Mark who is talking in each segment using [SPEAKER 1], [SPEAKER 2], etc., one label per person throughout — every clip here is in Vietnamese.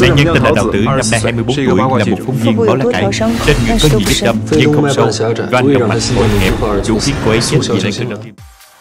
[SPEAKER 1] Nạn nhân tên là Đào Tử, năm nay 24 tuổi, là một phóng viên báo lá cải. Trên người có nhiều vết đâm, nhưng không sâu. Van động mạch phổi hẹp, đủ khiến cô ấy chết vì lại cơn đau tim.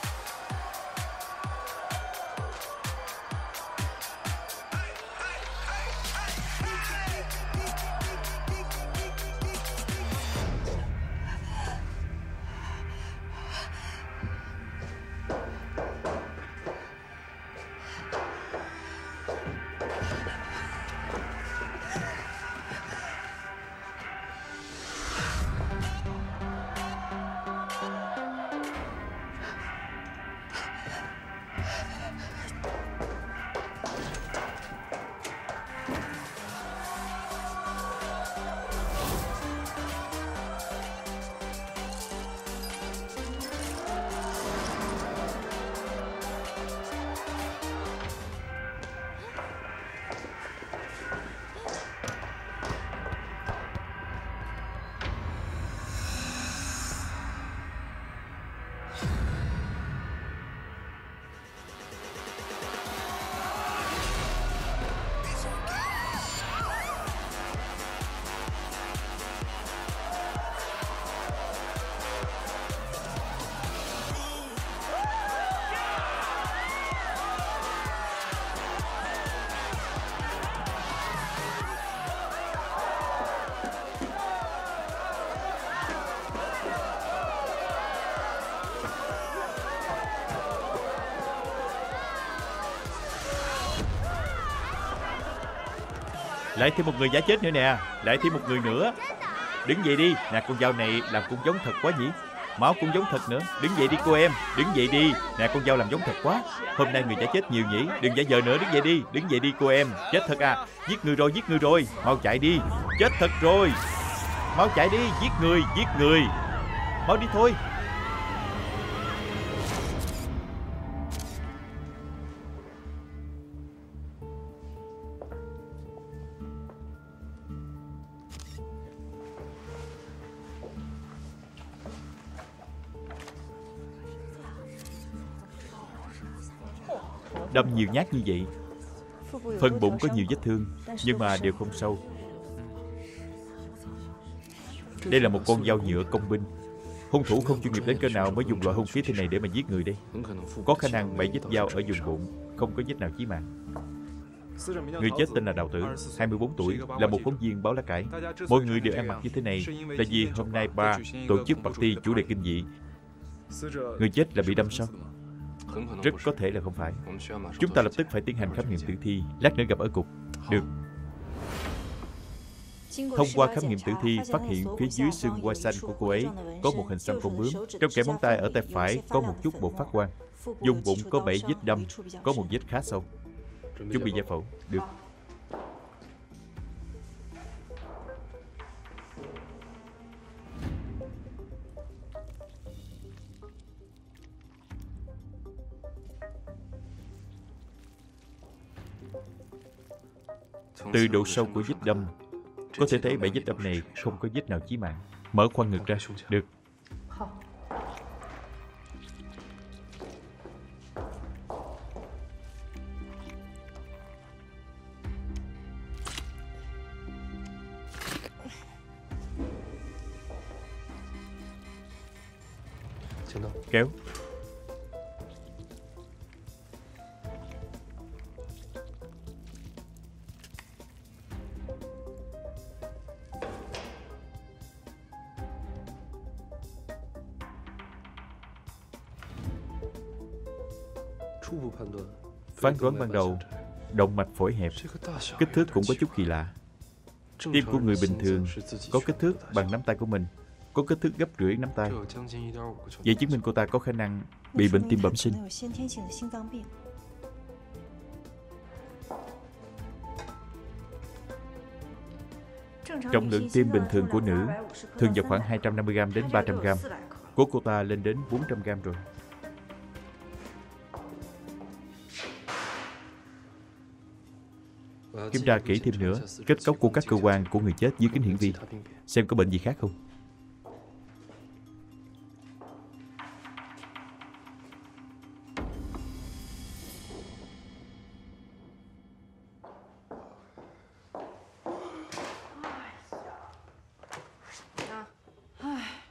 [SPEAKER 1] Lại thêm một người giả chết nữa nè. Lại thêm một người nữa. Đứng dậy đi. Nè, con dao này làm cũng giống thật quá nhỉ. Máu cũng giống thật nữa. Đứng dậy đi cô em. Đứng dậy đi. Nè, con dao làm giống thật quá. Hôm nay người giả chết nhiều nhỉ. Đừng giả vờ nữa. Đứng dậy đi. Đứng dậy đi cô em. Chết thật à. Giết người rồi, giết người rồi. Mau chạy đi. Chết thật rồi. Mau chạy đi. Giết người, giết người. Mau đi thôi. Đâm nhiều nhát như vậy. Phần bụng có nhiều vết thương, nhưng mà đều không sâu. Đây là một con dao nhựa công binh. Hung thủ không chuyên nghiệp đến cỡ nào mới dùng loại hung khí thế này để mà giết người đây. Có khả năng 7 vết dao ở vùng bụng, không có vết nào chí mạng. Người chết tên là Đào Tử, 24 tuổi, là một phóng viên báo lá cải. Mọi người đều ăn mặc như thế này là vì hôm nay bar tổ chức party chủ đề kinh dị. Người chết là bị đâm sao? Rất có thể là không phải. Chúng ta lập tức phải tiến hành khám nghiệm tử thi. Lát nữa gặp ở cục. Được. Thông qua khám nghiệm tử thi, phát hiện phía dưới xương quai xanh của cô ấy có một hình xăm con bướm. Trong kẽ móng tay ở tay phải có một chút bột phát quang. Vùng bụng có 7 vết đâm, có một vết khá sâu. Chuẩn bị giải phẫu. Được. Từ độ sâu của vết đâm, có thể thấy 7 vết đâm này không có vết nào chí mạng. Mở khoang ngực ra. Được. Kéo. Phán đoán ban đầu, động mạch phổi hẹp, kích thước cũng có chút kỳ lạ. Tim của người bình thường có kích thước bằng nắm tay của mình, có kích thước gấp rưỡi nắm tay. Vậy chứng minh cô ta có khả năng bị bệnh tim bẩm sinh. Trọng lượng tim bình thường của nữ thường vào khoảng 250g đến 300g. Của cô ta lên đến 400g rồi. Kiểm tra kỹ thêm nữa kết cấu của các cơ quan của người chết dưới kính hiển vi, xem có bệnh gì khác không.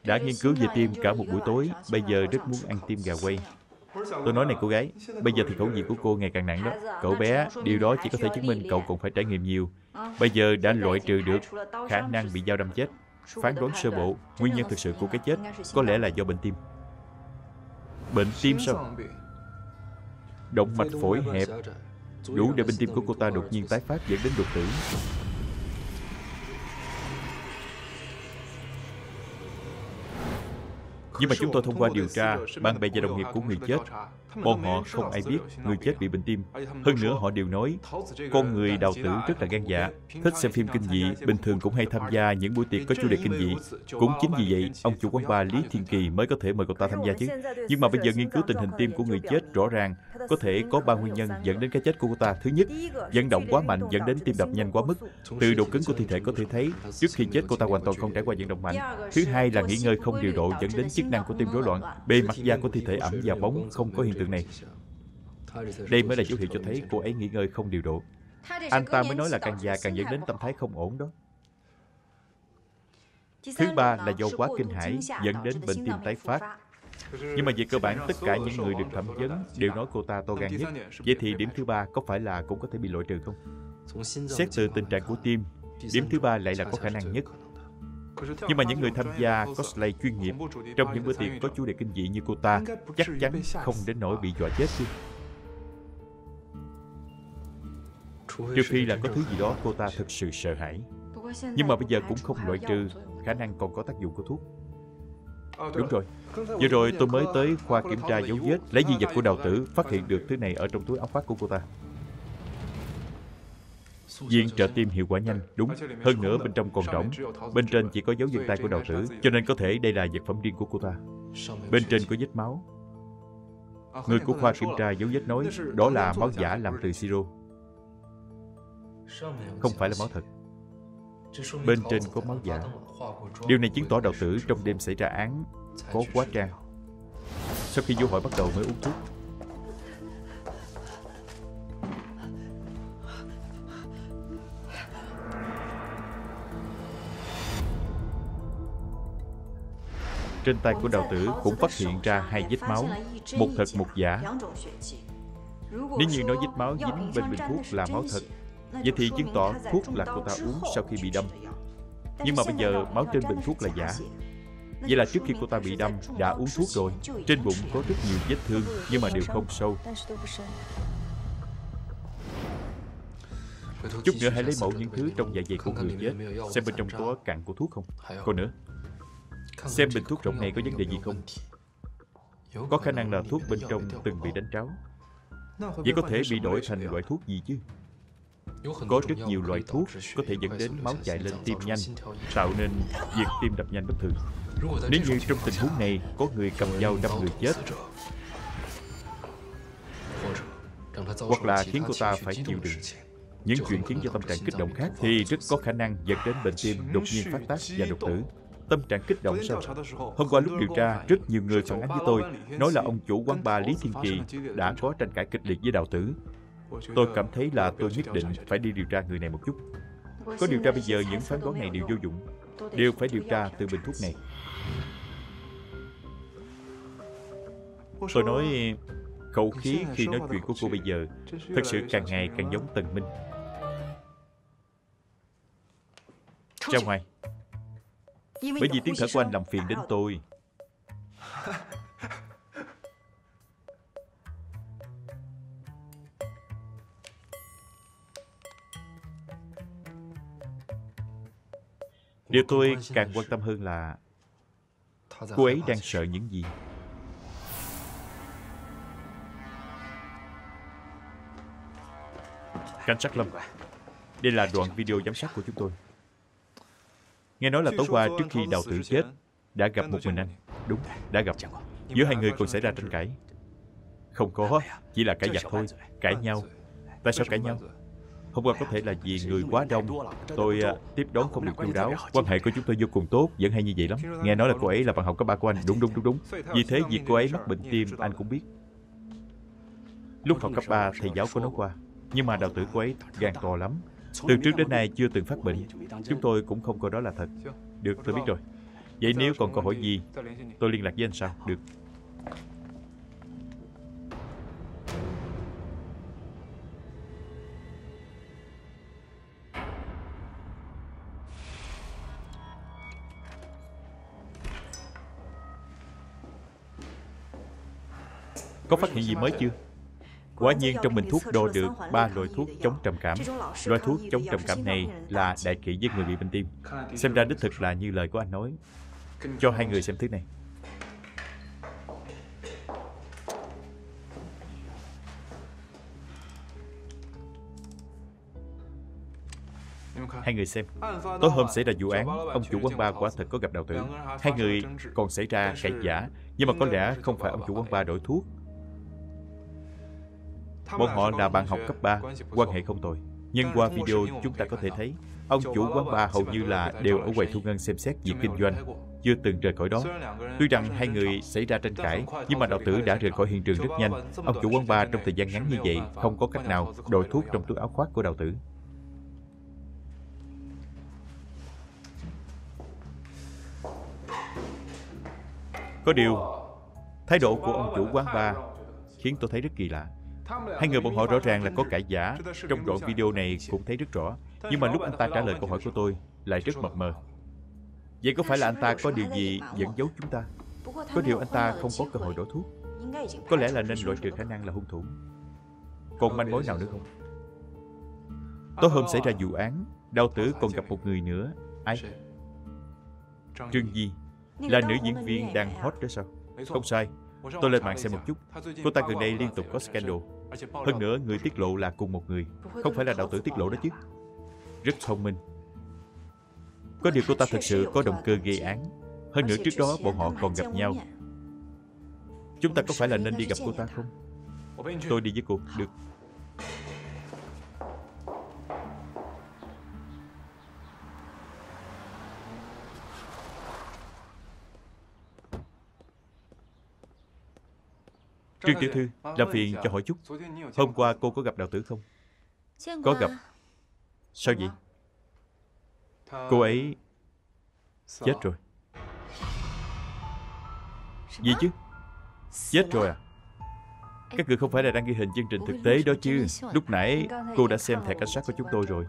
[SPEAKER 1] Đã nghiên cứu về tim cả một buổi tối, bây giờ rất muốn ăn tim gà quay. Tôi nói này cô gái, bây giờ thì khẩu vị của cô ngày càng nặng đó. Cậu bé, điều đó chỉ có thể chứng minh cậu còn phải trải nghiệm nhiều. Bây giờ đã loại trừ được khả năng bị dao đâm chết. Phán đoán sơ bộ, nguyên nhân thực sự của cái chết có lẽ là do bệnh tim. Bệnh tim sao? Động mạch phổi hẹp, đủ để bệnh tim của cô ta đột nhiên tái phát dẫn đến đột tử. Nhưng mà chúng tôi thông qua điều tra, bạn bè và đồng nghiệp của người chết, bọn họ không ai biết người chết bị bệnh tim. Hơn nữa họ đều nói, con người Đào Tử rất là gan dạ, thích xem phim kinh dị, bình thường cũng hay tham gia những buổi tiệc có chủ đề kinh dị. Cũng chính vì vậy, ông chủ quán bar Lý Thiên Kỳ mới có thể mời cậu ta tham gia chứ. Nhưng mà bây giờ nghiên cứu tình hình tim của người chết, rõ ràng có thể có 3 nguyên nhân dẫn đến cái chết của cô ta. Thứ nhất, vận động quá mạnh dẫn đến tim đập nhanh quá mức. Từ độ cứng của thi thể có thể thấy, trước khi chết cô ta hoàn toàn không trải qua vận động mạnh. Thứ hai là nghỉ ngơi không điều độ dẫn đến chức năng của tim rối loạn. Bề mặt da của thi thể ẩm và bóng, không có hiện tượng này. Đây mới là dấu hiệu cho thấy cô ấy nghỉ ngơi không điều độ. Anh ta mới nói là càng già càng dẫn đến tâm thái không ổn đó. Thứ ba là do quá kinh hãi dẫn đến bệnh tim tái phát. Nhưng mà về cơ bản tất cả những người được thẩm vấn đều nói cô ta to gan nhất. Vậy thì điểm thứ ba có phải là cũng có thể bị loại trừ không? Xét từ tình trạng của tim, điểm thứ ba lại là có khả năng nhất. Nhưng mà những người tham gia cosplay chuyên nghiệp trong những bữa tiệc có chủ đề kinh dị như cô ta chắc chắn không đến nỗi bị dọa chết chứ. Trừ phi là có thứ gì đó cô ta thực sự sợ hãi. Nhưng mà bây giờ cũng không loại trừ khả năng còn có tác dụng của thuốc. Đúng rồi, vừa rồi tôi mới tới khoa kiểm tra dấu vết, lấy di vật của Đào Tử, phát hiện được thứ này ở trong túi áo khoác của cô ta. Viện trợ tim hiệu quả nhanh, đúng. Hơn nữa bên trong còn rỗng. Bên trên chỉ có dấu vân tay của Đào Tử, cho nên có thể đây là vật phẩm riêng của cô ta. Bên trên có vết máu. Người của khoa kiểm tra dấu vết nói đó là máu giả làm từ siro, không phải là máu thật. Bên trên có máu giả. Điều này chứng tỏ Đào Tử trong đêm xảy ra án có hóa trang. Sau khi vô hỏi bắt đầu mới uống thuốc. Trên tay của Đào Tử cũng phát hiện ra 2 vết máu, một thật một giả. Nếu như nói vết máu dính bên bình thuốc là máu thật, vậy thì chứng tỏ thuốc là cô ta uống sau khi bị đâm. Nhưng mà bây giờ máu trên bình thuốc là giả. Vậy là trước khi cô ta bị đâm đã uống thuốc rồi. Trên bụng có rất nhiều vết thương nhưng mà đều không sâu. Chút nữa hãy lấy mẫu những thứ trong dạ dày của người chết, xem bên trong có cặn của thuốc không. Còn nữa, xem bình thuốc rỗng này có vấn đề gì không. Có khả năng là thuốc bên trong từng bị đánh tráo. Vậy có thể bị đổi thành loại thuốc gì chứ? Có rất nhiều loại thuốc có thể dẫn đến máu chạy lên tim nhanh, tạo nên việc tim đập nhanh bất thường. Nếu như trong tình huống này có người cầm dao đâm người chết, hoặc là khiến cô ta phải chịu đựng những chuyện khiến cho tâm trạng kích động khác, thì rất có khả năng dẫn đến bệnh tim đột nhiên phát tác và đột tử. Tâm trạng kích động sao? Hôm qua lúc điều tra, rất nhiều người phản ánh với tôi, nói là ông chủ quán bar Lý Thiên Kỳ đã có tranh cãi kịch liệt với Đào Tử. Tôi cảm thấy là tôi nhất định phải đi điều tra người này một chút. Có điều tra bây giờ những phán đoán này đều vô dụng, đều phải điều tra từ bình thuốc này. Tôi nói khẩu khí khi nói chuyện của cô bây giờ thật sự càng ngày càng giống Tần Minh. Ra ngoài. Bởi vì tiếng thở của anh làm phiền đến tôi. Điều tôi càng quan tâm hơn là cô ấy đang sợ những gì. Cảnh sát Lâm, đây là đoạn video giám sát của chúng tôi. Nghe nói là tối qua trước khi Đào Tử chết đã gặp một mình anh. Đúng, đã gặp. Giữa hai người còn xảy ra tranh cãi. Không có, chỉ là cãi vặt thôi. Cãi nhau. Tại sao cãi nhau? Hôm qua có thể là vì người quá đông, tôi tiếp đón không được chu đáo. Quan hệ của chúng tôi vô cùng tốt, vẫn hay như vậy lắm. Nghe nói là cô ấy là bạn học cấp 3 của anh. Đúng. Vì thế việc cô ấy mắc bệnh tim anh cũng biết. Lúc học cấp 3 thầy giáo có nói qua. Nhưng mà Đào Tử cô ấy gan to lắm. Từ trước đến nay chưa từng phát bệnh. Chúng tôi cũng không coi đó là thật. Được, tôi biết rồi. Vậy nếu còn câu hỏi gì, tôi liên lạc với anh sau. Được. Có phát hiện gì mới chưa? Quả nhiên trong bình thuốc đo được 3 loại thuốc chống trầm cảm. Loại thuốc chống trầm cảm này là đại kỵ với người bị bệnh tim. Xem ra đích thực là như lời của anh nói. Cho hai người xem thứ này. Hai người xem. Tối hôm xảy ra vụ án, ông chủ quán bar quả thật có gặp Đào Tử. Hai người còn xảy ra cãi vã, nhưng mà có lẽ không phải ông chủ quán bar đổi thuốc. Bọn họ là bạn học cấp 3, quan hệ không tồi. Nhưng qua video chúng ta có thể thấy ông chủ quán bar hầu như là đều ở quầy thu ngân xem xét việc kinh doanh, chưa từng rời khỏi đó. Tuy rằng hai người xảy ra tranh cãi, nhưng mà Đào Tử đã rời khỏi hiện trường rất nhanh. Ông chủ quán bar trong thời gian ngắn như vậy không có cách nào đổi thuốc trong túi áo khoác của Đào Tử. Có điều, thái độ của ông chủ quán bar khiến tôi thấy rất kỳ lạ. Hai người bọn họ rõ ràng là có cãi vã. Trong đoạn video này cũng thấy rất rõ. Nhưng mà lúc anh ta trả lời câu hỏi của tôi lại rất mập mờ. Vậy có phải là anh ta có điều gì dẫn giấu chúng ta? Có điều anh ta không có cơ hội đổi thuốc. Có lẽ là nên loại trừ khả năng là hung thủ. Còn manh mối nào nữa không? Tối hôm xảy ra vụ án, Đào Tử còn gặp một người nữa. Ai? Trương Di. Là nữ diễn viên đang hot đó sao? Không sai. Tôi lên mạng xem một chút. Cô ta gần đây liên tục có scandal. Hơn nữa người tiết lộ là cùng một người. Không phải là Đào Tử tiết lộ đó chứ. Rất thông minh. Có điều cô ta thực sự có động cơ gây án. Hơn nữa trước đó bọn họ còn gặp nhau. Chúng ta có phải là nên đi gặp cô ta không? Tôi đi với cô. Được. Trương tiểu thư, làm phiền cho hỏi chút. Hôm qua cô có gặp Đào Tử không? Có gặp. Sao vậy? Cô ấy chết rồi. Gì chứ? Chết rồi à? Các người không phải là đang ghi hình chương trình thực tế đó chứ? Lúc nãy cô đã xem thẻ cảnh sát của chúng tôi rồi.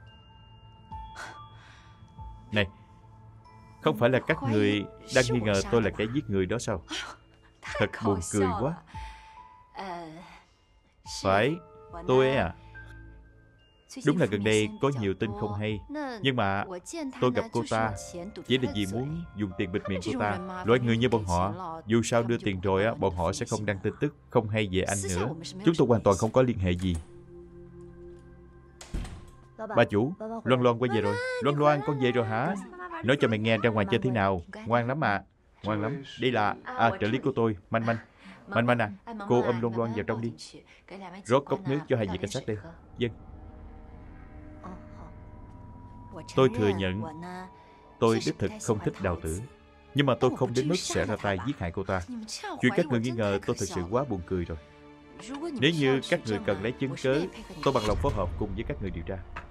[SPEAKER 1] Này, không phải là các người đang nghi ngờ tôi là kẻ giết người đó sao? Thật buồn cười quá. Phải, tôi ấy à. Đúng là gần đây có nhiều tin không hay. Nhưng mà tôi gặp cô ta chỉ là vì muốn dùng tiền bịt miệng cô ta. Loại người như bọn họ, dù sao đưa tiền rồi á, bọn họ sẽ không đăng tin tức không hay về anh nữa. Chúng tôi hoàn toàn không có liên hệ gì. Bà chủ, Loan Loan quay về rồi. Loan Loan, con về rồi hả? Nói cho mày nghe ra ngoài chơi thế nào. Ngoan lắm à. Ngoan lắm. Đây là trợ lý của tôi, Manh Manh. Manh Manh à, cô ôm Loan Loan vào trong đi. Rót cốc nước cho hai vị cảnh sát đây. Vâng. Tôi thừa nhận tôi đích thực không thích Đào Tử. Nhưng mà tôi không đến mức sẽ ra tay giết hại cô ta. Chuyện các người nghi ngờ tôi thực sự quá buồn cười rồi. Nếu như các người cần lấy chứng cớ, tôi bằng lòng phối hợp cùng với các người điều tra.